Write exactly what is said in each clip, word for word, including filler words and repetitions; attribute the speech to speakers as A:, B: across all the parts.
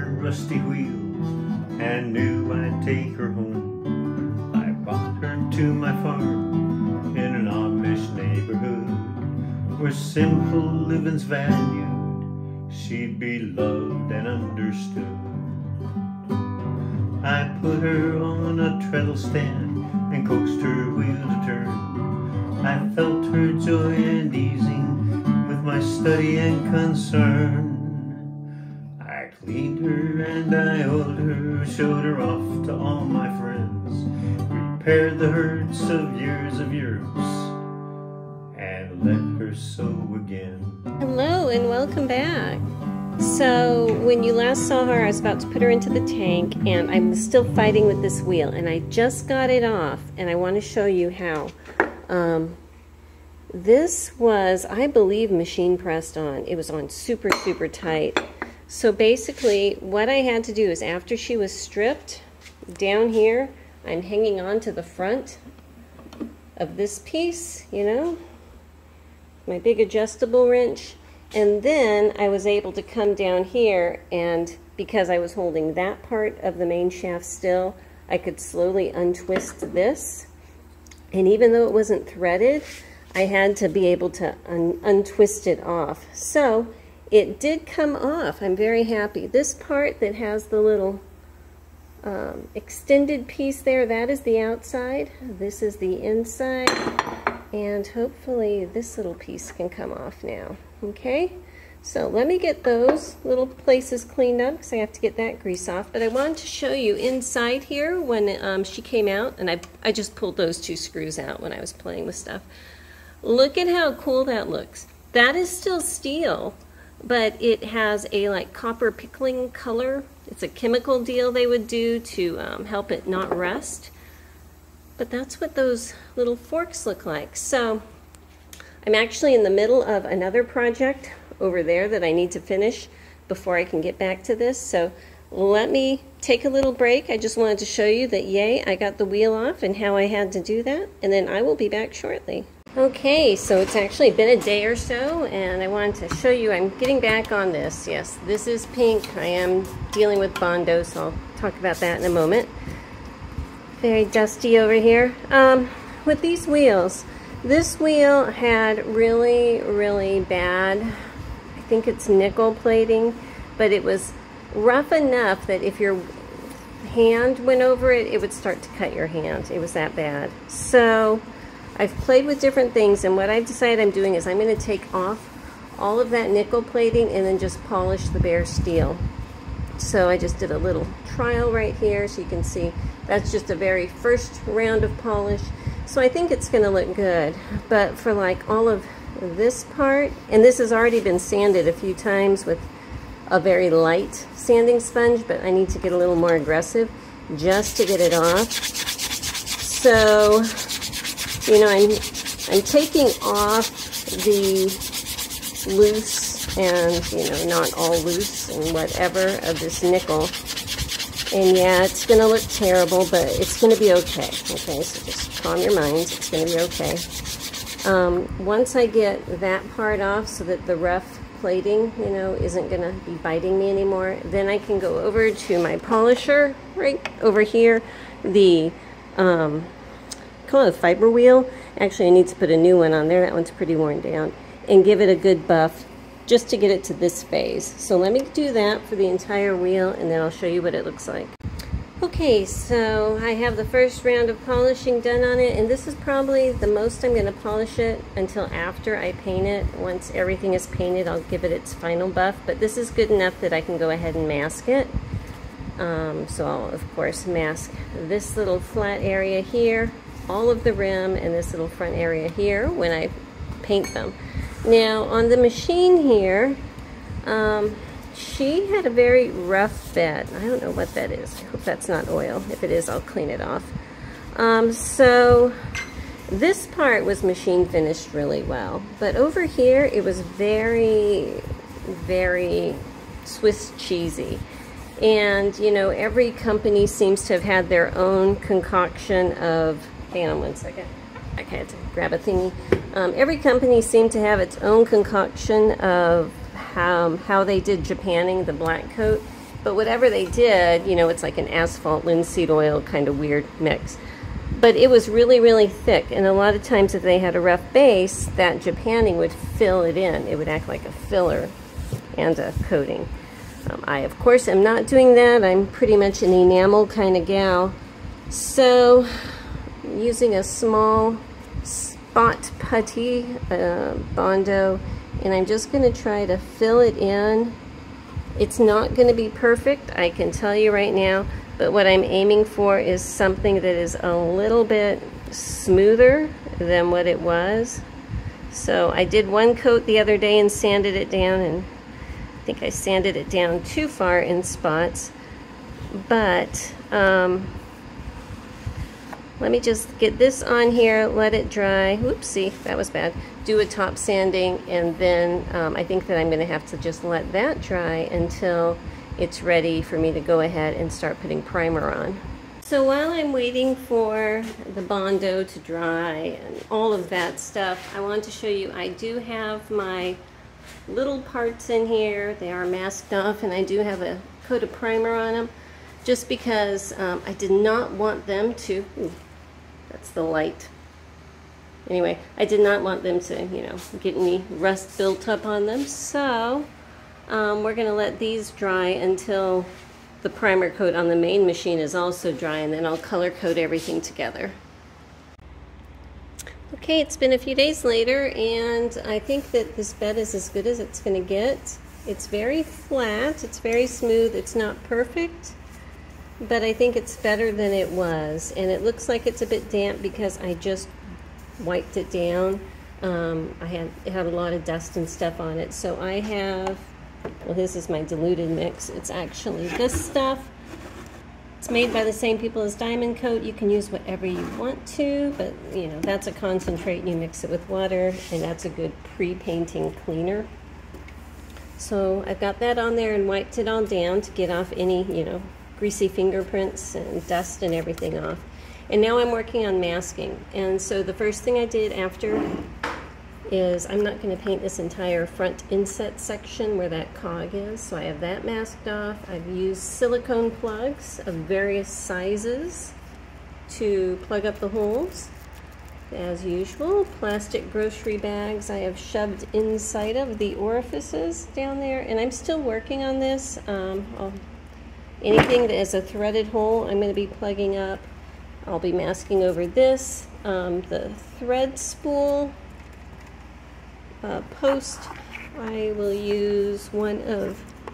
A: rusty wheels and knew I'd take her home. I brought her to my farm in an Amish neighborhood where simple living's valued. She'd be loved and understood. I put her on a treadle stand and coaxed her wheel to turn. I felt her joy and easing with my study and concern. I cleaned her and I oiled her, showed her off to all my friends, repaired the hurts of years of years, and let her sow again.
B: Hello and welcome back. So when you last saw her, I was about to put her into the tank and I'm still fighting with this wheel, and I just got it off and I want to show you how. Um, this was, I believe, machine pressed on. It was on super, super tight. So basically what I had to do is, after she was stripped, down here, I'm hanging on to the front of this piece, you know, my big adjustable wrench. And then I was able to come down here, and because I was holding that part of the main shaft still, I could slowly untwist this. And even though it wasn't threaded, I had to be able to un untwist it off. So it did come off. I'm very happy. This part that has the little um, extended piece there, that is the outside. This is the inside. And hopefully this little piece can come off now. Okay, so let me get those little places cleaned up because I have to get that grease off. But I wanted to show you inside here when um, she came out, and I, I just pulled those two screws out when I was playing with stuff. Look at how cool that looks. That is still steel, but it has a like copper pickling color. It's a chemical deal they would do to um, help it not rust. But that's what those little forks look like. So I'm actually in the middle of another project over there that I need to finish before I can get back to this. So let me take a little break. I just wanted to show you that, yay, I got the wheel off and how I had to do that. And then I will be back shortly. Okay, so it's actually been a day or so, and I wanted to show you, I'm getting back on this. Yes, this is pink. I am dealing with Bondo, so I'll talk about that in a moment. Very dusty over here. Um, with these wheels, this wheel had really, really bad, I think it's nickel plating, but it was rough enough that if your hand went over it, it would start to cut your hand. It was that bad. So I've played with different things, and what I've decided I'm doing is I'm going to take off all of that nickel plating and then just polish the bare steel. So I just did a little trial right here, so you can see that's just a very first round of polish. So I think it's going to look good. But for like all of this part, and this has already been sanded a few times with a very light sanding sponge, but I need to get a little more aggressive just to get it off. So, you know, I'm, I'm taking off the loose and, you know, not all loose and whatever of this nickel. And yeah, it's going to look terrible, but it's going to be okay. Okay, so just calm your minds. It's going to be okay. Um, once I get that part off so that the rough plating, you know, isn't going to be biting me anymore, then I can go over to my polisher right over here. The, um, call it a fiber wheel. Actually, I need to put a new one on there. That one's pretty worn down. And give it a good buff, just to get it to this phase. So let me do that for the entire wheel, and then I'll show you what it looks like. Okay, so I have the first round of polishing done on it, and this is probably the most I'm going to polish it until after I paint it. Once everything is painted, I'll give it its final buff, but this is good enough that I can go ahead and mask it. Um, so I'll, of course, mask this little flat area here, all of the rim, and this little front area here when I paint them. Now, on the machine here, um, she had a very rough bed. I don't know what that is. I hope that's not oil. If it is, I'll clean it off. Um, so, this part was machine finished really well. But over here, it was very, very Swiss cheesy. And, you know, every company seems to have had their own concoction of... Hang on one second. I had to grab a thingy. Um, every company seemed to have its own concoction of how, how they did Japanning the black coat. But whatever they did, you know, it's like an asphalt linseed oil kind of weird mix. But it was really, really thick, and a lot of times if they had a rough base, that Japanning would fill it in. It would act like a filler and a coating. Um, I, of course, am not doing that. I'm pretty much an enamel kind of gal. So, I'm using a small spot putty uh, Bondo, and I'm just going to try to fill it in. It's not going to be perfect, I can tell you right now. But what I'm aiming for is something that is a little bit smoother than what it was. So I did one coat the other day and sanded it down, and I think I sanded it down too far in spots. But um, let me just get this on here, let it dry. Oopsie, that was bad. Do a top sanding, and then um, I think that I'm going to have to just let that dry until it's ready for me to go ahead and start putting primer on. So while I'm waiting for the Bondo to dry and all of that stuff, I want to show you I do have my little parts in here. They are masked off, and I do have a coat of primer on them, just because um, I did not want them to, ooh, that's the light. Anyway, I did not want them to, you know, get any rust built up on them. So Um, we're going to let these dry until the primer coat on the main machine is also dry, and then I'll color code everything together. Okay, it's been a few days later, and I think that this bed is as good as it's going to get. It's very flat, it's very smooth, it's not perfect, but I think it's better than it was. And it looks like it's a bit damp because I just wiped it down. Um, I had, it had a lot of dust and stuff on it, so I have, well, this is my diluted mix. It's actually this stuff. It's made by the same people as Diamond Coat. You can use whatever you want to, but you know, that's a concentrate, and you mix it with water, and that's a good pre-painting cleaner. So I've got that on there and wiped it all down to get off any, you know, greasy fingerprints and dust and everything off. And now I'm working on masking. And so the first thing I did after is I'm not going to paint this entire front inset section where that cog is, so I have that masked off. I've used silicone plugs of various sizes to plug up the holes. As usual, plastic grocery bags I have shoved inside of the orifices down there, and I'm still working on this. Um, I'll, anything that is a threaded hole I'm going to be plugging up. I'll be masking over this. Um, the thread spool Uh, post, I will use one of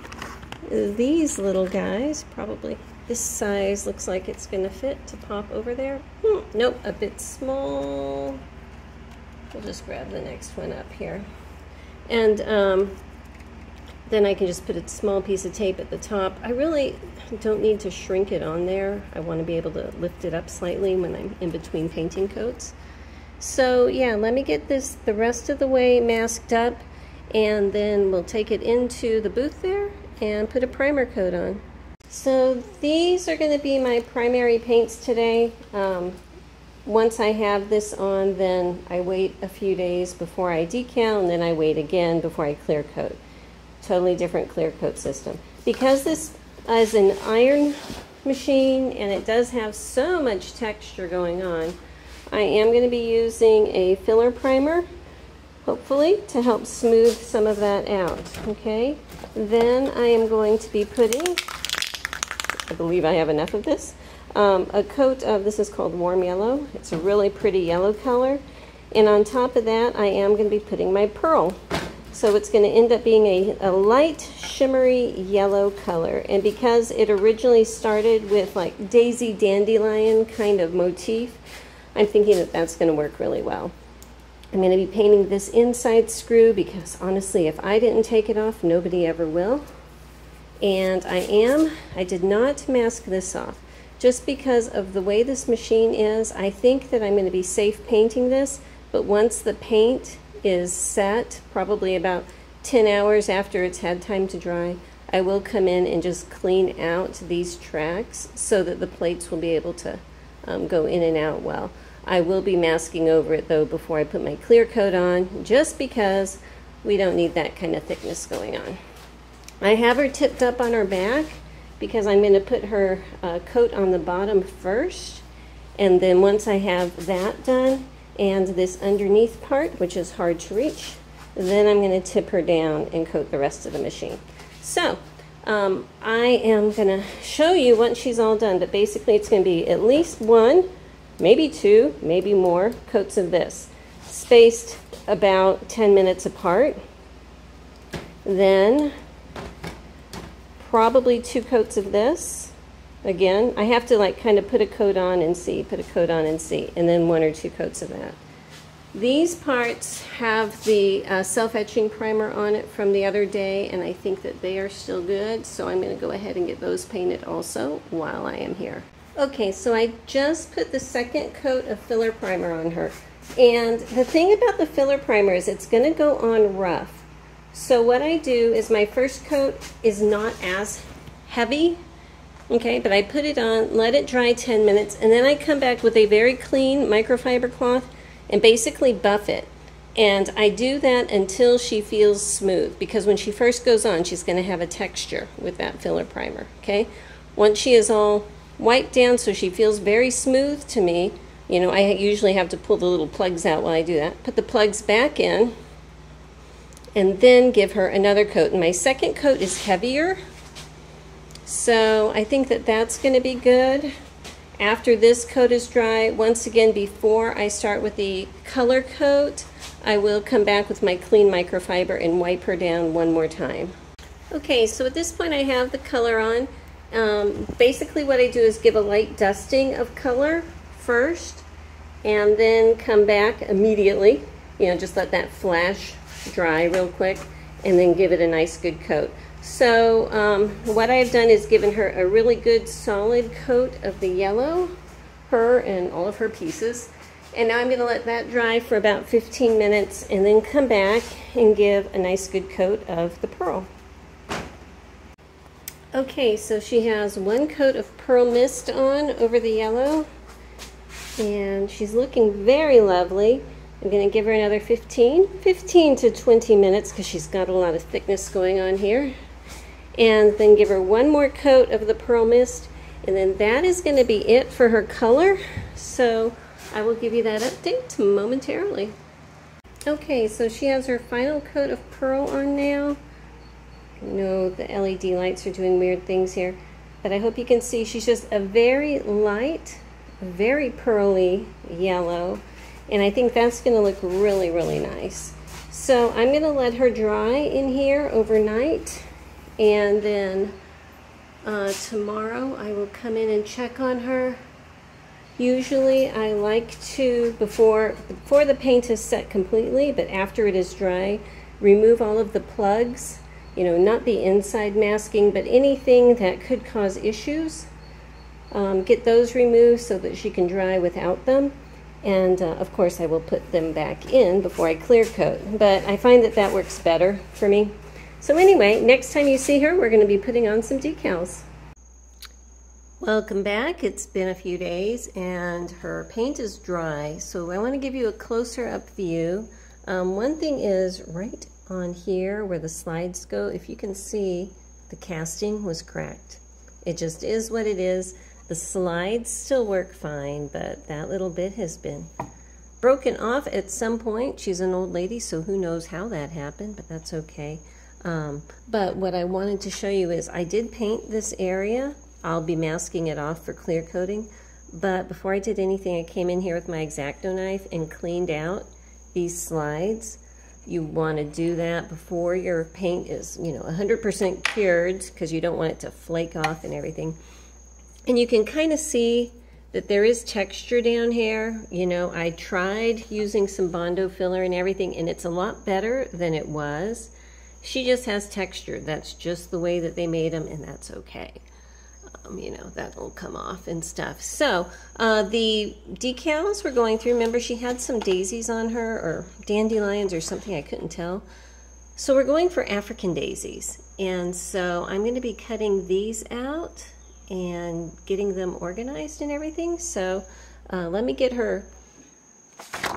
B: these little guys. Probably this size looks like it's going to fit to pop over there. Hmm, nope, a bit small. We'll just grab the next one up here. And um, then I can just put a small piece of tape at the top. I really don't need to shrink it on there. I want to be able to lift it up slightly when I'm in between painting coats. So yeah, let me get this the rest of the way masked up, and then we'll take it into the booth there and put a primer coat on. So these are going to be my primary paints today. Um, once I have this on, then I wait a few days before I decal, and then I wait again before I clear coat. Totally different clear coat system. Because this is an iron machine and it does have so much texture going on, I am going to be using a filler primer, hopefully, to help smooth some of that out, okay? Then I am going to be putting, I believe I have enough of this, um, a coat of, this is called Warm Yellow. It's a really pretty yellow color. And on top of that, I am going to be putting my pearl. So it's going to end up being a, a light, shimmery yellow color. And because it originally started with like daisy dandelion kind of motif, I'm thinking that that's going to work really well. I'm going to be painting this inside screw because honestly, if I didn't take it off, nobody ever will. And I am, I did not mask this off. Just because of the way this machine is, I think that I'm going to be safe painting this, but once the paint is set, probably about ten hours after it's had time to dry, I will come in and just clean out these tracks so that the plates will be able to um, go in and out well. I will be masking over it though before I put my clear coat on, just because we don't need that kind of thickness going on. I have her tipped up on her back, because I'm going to put her uh, coat on the bottom first, and then once I have that done and this underneath part, which is hard to reach, then I'm going to tip her down and coat the rest of the machine. So um, I am going to show you once she's all done, but basically it's going to be at least one, maybe two, maybe more coats of this, spaced about ten minutes apart. Then probably two coats of this. Again, I have to like kind of put a coat on and see, put a coat on and see, and then one or two coats of that. These parts have the uh, self-etching primer on it from the other day, and I think that they are still good, so I'm going to go ahead and get those painted also while I am here. Okay, so I just put the second coat of filler primer on her, and the thing about the filler primer is it's going to go on rough. So what I do is my first coat is not as heavy, okay, but I put it on, let it dry ten minutes, and then I come back with a very clean microfiber cloth and basically buff it. And I do that until she feels smooth, because when she first goes on, she's going to have a texture with that filler primer, okay? Once she is all wiped down so she feels very smooth to me, you know, I usually have to pull the little plugs out while I do that, put the plugs back in, and then give her another coat. And my second coat is heavier, so I think that that's going to be good. After this coat is dry, once again, before I start with the color coat, I will come back with my clean microfiber and wipe her down one more time. Okay, so at this point I have the color on. Um, basically what I do is give a light dusting of color first, and then come back immediately, you know, just let that flash dry real quick, and then give it a nice good coat. So um, what I've done is given her a really good solid coat of the yellow, her and all of her pieces, and now I'm going to let that dry for about fifteen minutes and then come back and give a nice good coat of the pearl. Okay, so she has one coat of pearl mist on over the yellow, and she's looking very lovely. I'm going to give her another fifteen to twenty minutes because she's got a lot of thickness going on here. And then give her one more coat of the pearl mist, and then that is going to be it for her color. So I will give you that update momentarily. Okay, so she has her final coat of pearl on now. I know the L E D lights are doing weird things here, but I hope you can see she's just a very light, very pearly yellow. And I think that's going to look really, really nice. So I'm going to let her dry in here overnight. And then uh, tomorrow I will come in and check on her. Usually I like to, before, before the paint is set completely, but after it is dry, remove all of the plugs. You know, not the inside masking, but anything that could cause issues. Um, get those removed so that she can dry without them. And uh, of course I will put them back in before I clear coat, but I find that that works better for me. So anyway, next time you see her, we're going to be putting on some decals. Welcome back. It's been a few days and her paint is dry, so I want to give you a closer up view. Um, one thing is right on here where the slides go, if you can see, the casting was cracked. It just is what it is. The slides still work fine, but that little bit has been broken off at some point. She's an old lady, so who knows how that happened, but that's okay. Um, but what I wanted to show you is I did paint this area. I'll be masking it off for clear coating, but before I did anything, I came in here with my X-Acto knife and cleaned out these slides. You want to do that before your paint is, you know, one hundred percent cured, because you don't want it to flake off and everything. And you can kind of see that there is texture down here. You know, I tried using some Bondo filler and everything, and it's a lot better than it was. She just has texture. That's just the way that they made them, and that's okay. Um, you know, that'll come off and stuff. So, uh, the decals we're going through, remember she had some daisies on her, or dandelions or something, I couldn't tell. So we're going for African daisies. And so I'm going to be cutting these out and getting them organized and everything. So uh, let me get her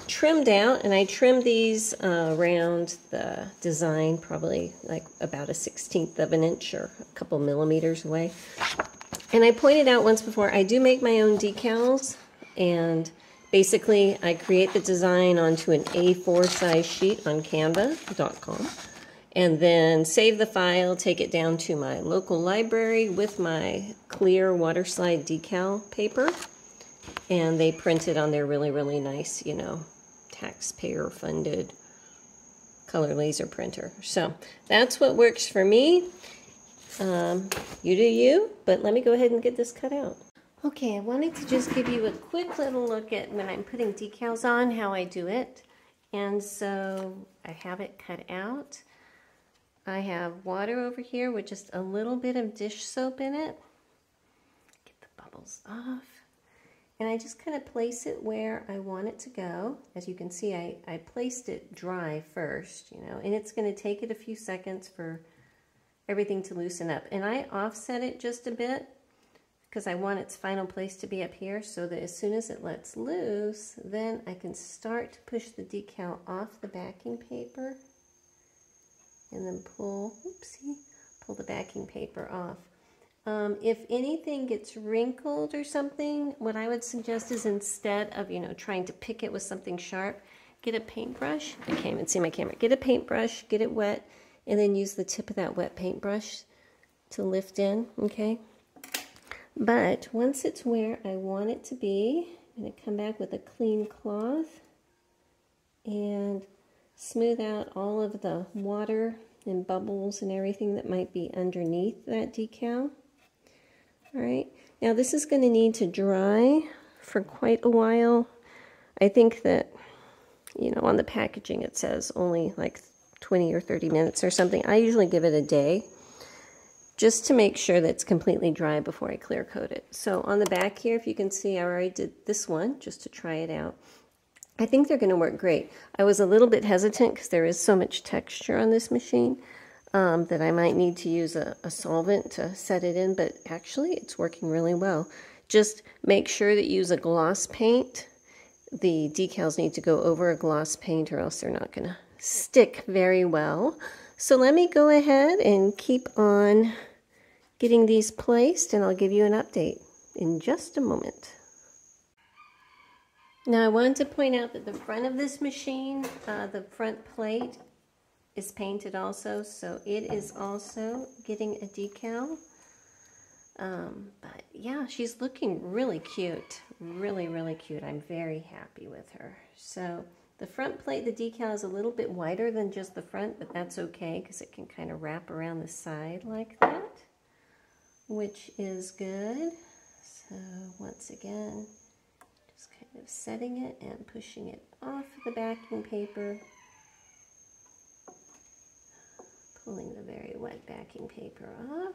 B: trimmed out, and I trimmed these uh, around the design, probably like about a sixteenth of an inch or a couple millimeters away. And I pointed out once before, I do make my own decals, and basically I create the design onto an A four size sheet on canva dot com, and then save the file, take it down to my local library with my clear water slide decal paper, and they print it on their really, really nice, you know, taxpayer funded color laser printer. So that's what works for me. Um, you do you, but let me go ahead and get this cut out. Okay, I wanted to just give you a quick little look at when I'm putting decals on, how I do it. And so I have it cut out. I have water over here with just a little bit of dish soap in it. Get the bubbles off. And I just kind of place it where I want it to go. As you can see, I, I placed it dry first, you know, and it's going to take it a few seconds for everything to loosen up. And I offset it just a bit because I want its final place to be up here, so that as soon as it lets loose, then I can start to push the decal off the backing paper and then pull, oopsie, pull the backing paper off. Um, if anything gets wrinkled or something, what I would suggest is instead of, you know, trying to pick it with something sharp, get a paintbrush. I can't even see my camera. Get a paintbrush, get it wet, and then use the tip of that wet paintbrush to lift in, okay? But once it's where I want it to be, I'm going to come back with a clean cloth and smooth out all of the water and bubbles and everything that might be underneath that decal. All right, now this is going to need to dry for quite a while. I think that, you know, on the packaging it says only like twenty or thirty minutes or something. I usually give it a day just to make sure that it's completely dry before I clear coat it. So on the back here, if you can see, I already did this one just to try it out. I think they're going to work great. I was a little bit hesitant because there is so much texture on this machine um, that I might need to use a, a solvent to set it in, but actually it's working really well. Just make sure that you use a gloss paint. The decals need to go over a gloss paint or else they're not going to stick very well. So let me go ahead and keep on getting these placed, and I'll give you an update in just a moment. Now I wanted to point out that the front of this machine, uh, the front plate is painted also, so it is also getting a decal. Um, but yeah, she's looking really cute, really, really cute. I'm very happy with her. So the front plate, the decal is a little bit wider than just the front, but that's okay because it can kind of wrap around the side like that, which is good. So once again, just kind of setting it and pushing it off the backing paper, pulling the very wet backing paper off.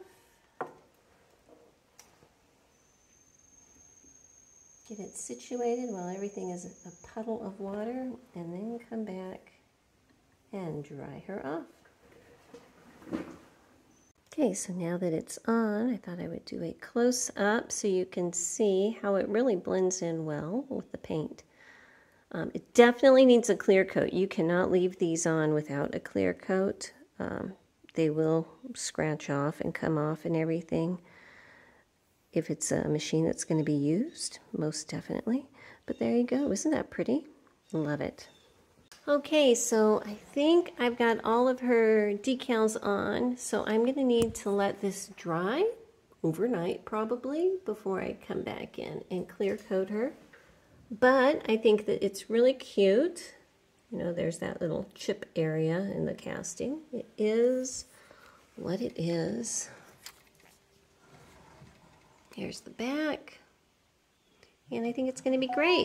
B: Get it situated while everything is a puddle of water, and then come back and dry her off. Okay, so now that it's on, I thought I would do a close-up so you can see how it really blends in well with the paint. Um, it definitely needs a clear coat. You cannot leave these on without a clear coat. Um, they will scratch off and come off and everything. If it's a machine that's going to be used, most definitely. But there you go. Isn't that pretty? Love it. Okay, so I think I've got all of her decals on, so I'm going to need to let this dry overnight probably before I come back in and clear coat her. But I think that it's really cute. You know, there's that little chip area in the casting. It is what it is. Here's the back, and I think it's going to be great.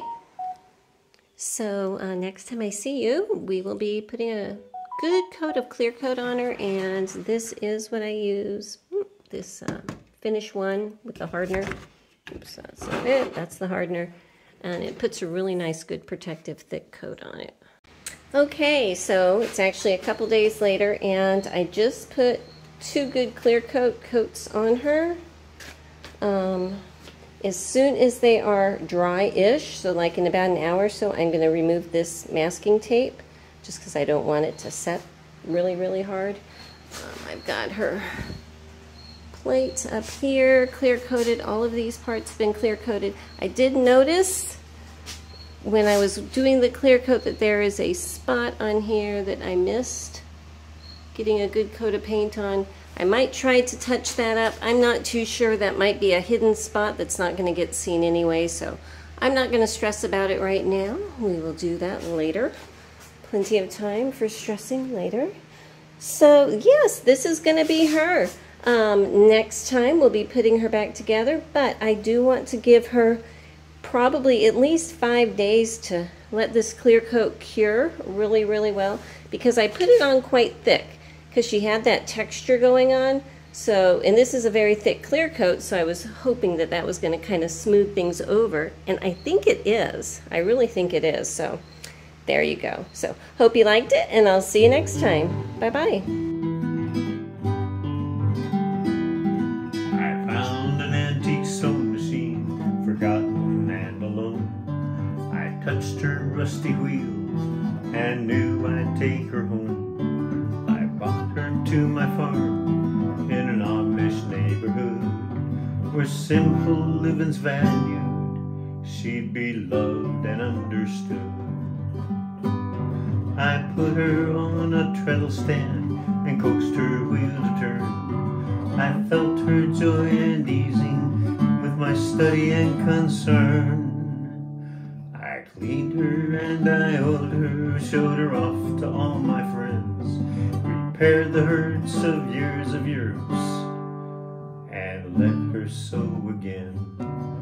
B: So uh, next time I see you, we will be putting a good coat of clear coat on her, and this is what I use, this uh, finish one with the hardener. Oops, that's not it, that's the hardener, and it puts a really nice, good protective thick coat on it. Okay, so it's actually a couple days later, and I just put two good clear coat coats on her. Um, as soon as they are dry-ish, so like in about an hour or so, I'm going to remove this masking tape just because I don't want it to set really, really hard. Um, I've got her plate up here, clear coated. All of these parts have been clear coated. I did notice when I was doing the clear coat that there is a spot on here that I missed getting a good coat of paint on. I might try to touch that up. I'm not too sure. That might be a hidden spot that's not going to get seen anyway, so I'm not going to stress about it right now. We will do that later. Plenty of time for stressing later. So yes, this is going to be her. Um, next time we'll be putting her back together, but I do want to give her probably at least five days to let this clear coat cure really, really well, because I put it on quite thick because she had that texture going on. So, and this is a very thick clear coat, so I was hoping that that was going to kind of smooth things over, and I think it is. I really think it is. So there you go. So hope you liked it, and I'll see you next time. Bye-bye.
A: I found an antique sewing machine, forgotten and alone. I touched her rusty wheels and knew I'd take her home. I brought her to my farm in an Amish neighborhood where simple living's valued. She'd be loved and understood. I put her on a treadle stand and coaxed her wheel to turn. I felt her joy and easing with my study and concern. I cleaned her and I oiled her, showed her off to all my friends, repaired the hurts of years of years, and let her sew again.